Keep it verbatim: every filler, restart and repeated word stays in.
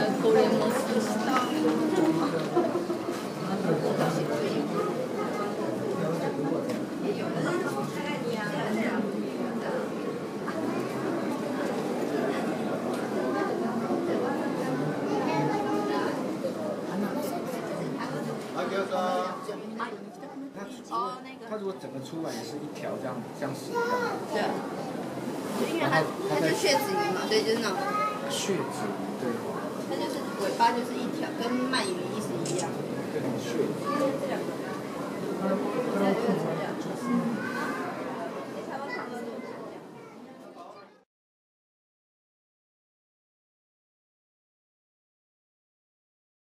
的口联模式。 哦，那个。它如果整个出来也是一条这样，这样洗这样。 对。因为它它就血子鱼嘛，所以就是那种。 血子鱼，对。 它就是尾巴就是一条，跟鳗鱼意思一样。 对，血子。